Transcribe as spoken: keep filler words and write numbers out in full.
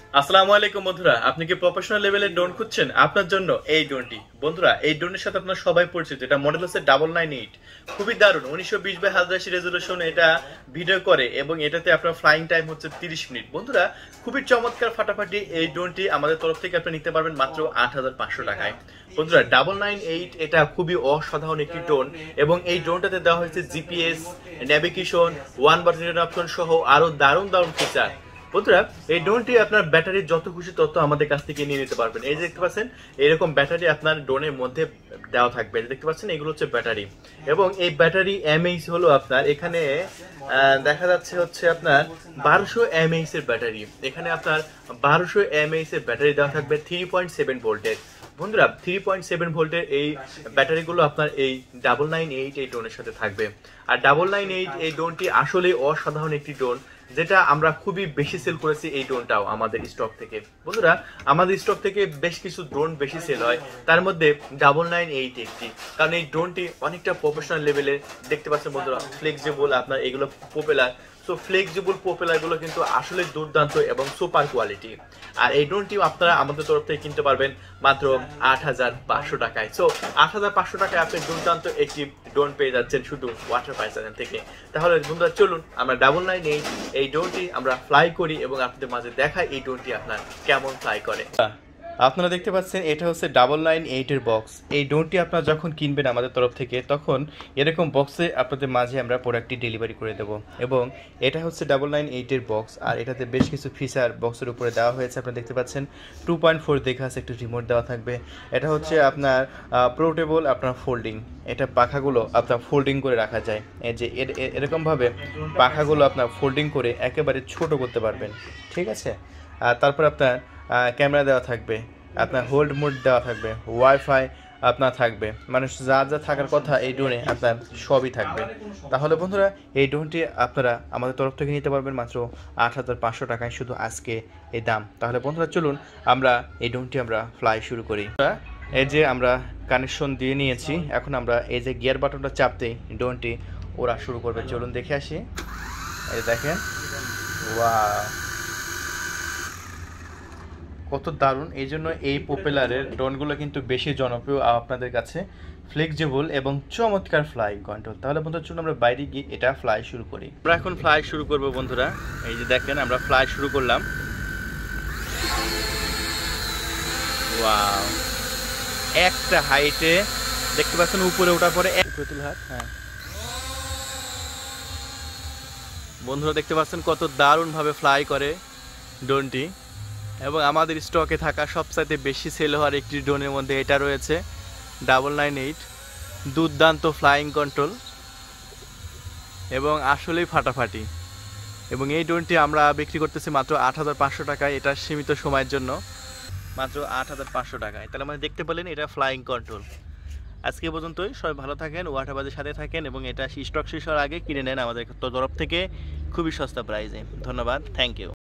আসসালামু আলাইকুম বন্ধুরা, আপনি কি প্রফেশনাল লেভেলের ড্রোন খুঁজছেন? আপনার জন্য এই ড্রোনটি। বন্ধুরা, এই ড্রোনের সাথে আপনার সবাই পরিচিত। এটা মডেল হচ্ছে ডাবল নাইন এইট। খুবই দারুণ, উনিশশো বিশ বাই হাজার আশি রেজলিউশন এটা ভিডিও করে এবং এটাতে আপনার ফ্লাইং টাইম হচ্ছে তিরিশ মিনিট। বন্ধুরা, খুবই চমৎকার ফাটাফাটি এই ড্রোনটি আমাদের তরফ থেকে আপনি নিতে পারবেন মাত্র আট হাজার পাঁচশো টাকায়। বন্ধুরা, ডাবল নাইন এইট এটা খুবই অসাধারণ একটি ড্রোন এবং এই ড্রোনটাতে দেওয়া হয়েছে GPS, navigation, one button option সহ আরো দারুণ দারুণ ফিচার। বন্ধুরা, এই ড্রোনটি আপনার ব্যাটারির যত খুশি তত আমাদের কাছ থেকে নিয়ে নিতে পারবেন। এই যে দেখতে পাচ্ছেন, এরকম ব্যাটারি আপনার ড্রোনের মধ্যে দেওয়া থাকবে। দেখতে পাচ্ছেন, এগুলো হচ্ছে ব্যাটারি এবং এই ব্যাটারি এমএইচ হলো আপনার এখানে দেখা যাচ্ছে হচ্ছে আপনার বারোশো এমএইচ এর ব্যাটারি। এখানে আপনার বারোশো এমএইচ এর ব্যাটারি দেওয়া থাকবে থ্রি পয়েন্ট সেভেন ভোল্টের। বন্ধুরা, থ্রি পয়েন্ট সেভেন ভোল্টের এই ব্যাটারিগুলো আপনার এই ডাবল নাইন এইট এই ড্রোনের সাথে থাকবে। আর ডাবল নাইন এইট এই ড্রোনটি আসলে অসাধারণ একটি ড্রোন, যেটা আমরা খুবই বেশি সেল করেছি এই ড্রোনটাও আমাদের স্টক থেকে। বন্ধুরা, আমাদের স্টক থেকে বেশ কিছু ড্রোন বেশি সেল হয়, তার মধ্যে ডাবল নাইন এইট একটি। কারণ এই ড্রোনটি অনেকটা প্রফেশনাল লেভেলে। দেখতে পাচ্ছেন বন্ধুরা, ফ্লেক্সিবল আপনার এগুলো পপুলার। সো ফ্লেক্সিবল পপুলারগুলো কিন্তু আসলে দুর্দান্ত এবং সুপার কোয়ালিটি। আর এই ড্রোনটি আপনারা আমাদের তরফ থেকে কিনতে পারবেন মাত্র আট হাজার পাঁচশো টাকায়। সো আট হাজার পাঁচশো টাকায় আপনি দুর্দান্ত একটি ড্রোন পেয়ে যাচ্ছেন শুধু ওয়াটার পাইসান থেকে। তাহলে বন্ধুরা, চলুন আমরা ডাবল নাইন এইট এই ড্রোনটি আমরা ফ্লাই করি এবং আপনাদের মাঝে দেখাই এই ড্রোনটি আপনার কেমন ফ্লাই করে। আপনারা দেখতে পাচ্ছেন, এটা হচ্ছে ডাবল নাইন এইট এর বক্স। এই ড্রোনটি আপনারা যখন কিনবেন আমাদের তরফ থেকে, তখন এরকম বক্সে আপনাদের মাঝে আমরা প্রোডাক্টটি ডেলিভারি করে দেবো। এবং এটা হচ্ছে ডাবল নাইন এইট এর বক্স, আর এটাতে বেশ কিছু ফিচার বক্সের উপরে দেওয়া হয়েছে। আপনারা দেখতে পাচ্ছেন টু পয়েন্ট ফোর দেখা আছে, একটু রিমোট দেওয়া থাকবে। এটা হচ্ছে আপনার পোর্টেবল আপনার ফোল্ডিং। এটা পাখাগুলো আপনার ফোল্ডিং করে রাখা যায়। এই যে এরকমভাবে পাখাগুলো আপনার ফোল্ডিং করে একেবারে ছোট করতে পারবেন, ঠিক আছে। আর তারপর আপনার ক্যামেরা দেওয়া থাকবে, আপনার হোল্ড মোড দেওয়া থাকবে, ওয়াইফাই আপনার থাকবে, মানে যা যা থাকার কথা এই ড্রোনে আপনার সবই থাকবে। তাহলে বন্ধুরা, এই ড্রোনটি আপনারা আমাদের তরফ থেকে নিতে পারবেন মাত্র আট হাজার পাঁচশো টাকায়, শুধু আজকে এই দাম। তাহলে বন্ধুরা, চলুন আমরা এই ড্রোনটি আমরা ফ্লাই শুরু করি। এই যে আমরা কানেকশন দিয়ে নিয়েছি, এখন আমরা এই যে গিয়ার বাটনটা চাপতেই ড্রোনটি ওরা শুরু করবে। চলুন দেখে আসি। এই দেখেন, ওয়াও, কত দারুণ! এই জন্য এই পপুলারের ড্রোনগুলো কিন্তু বেশি জনপ্রিয় আপনাদের কাছে। ফ্লেক্সিবল এবং চমৎকার ফ্লাই কন্ট্রোল। তাহলে বন্ধুরা, চলুন আমরা বাইরে গিয়ে এটা ফ্লাই শুরু করি। আমরা এখন ফ্লাই শুরু করব বন্ধুরা। এই যে দেখেন, আমরা ফ্লাই শুরু করলাম। ওয়াও, একটা হাইটে দেখতে পাচ্ছেন উপরে ওঠার পরে এক তুল হাত। হ্যাঁ বন্ধুরা, দেখতে পাচ্ছেন কত দারুণভাবে ফ্লাই করে ড্রোনটি। এবং আমাদের স্টকে থাকা সবচাইতে বেশি সেল হওয়ার একটি ড্রোনের মধ্যে এটা রয়েছে, ডাবল নাইন এইট। দুর্দান্ত ফ্লাইং কন্ট্রোল এবং আসলেই ফাটাফাটি। এবং এই ড্রোনটি আমরা বিক্রি করতেছি মাত্র আট হাজার পাঁচশো টাকায়। এটা সীমিত সময়ের জন্য মাত্র আট হাজার পাঁচশো টাকায়। তাহলে আমাদের দেখতে পেলেন, এটা ফ্লাইং কন্ট্রোল। আজকে পর্যন্তই, সবাই ভালো থাকেন, ওয়াটারবাজের সাথে থাকেন এবং এটা স্টক শেষ হওয়ার আগে কিনে নেন আমাদের তরফ থেকে খুবই সস্তা প্রাইসে। ধন্যবাদ, থ্যাংক ইউ।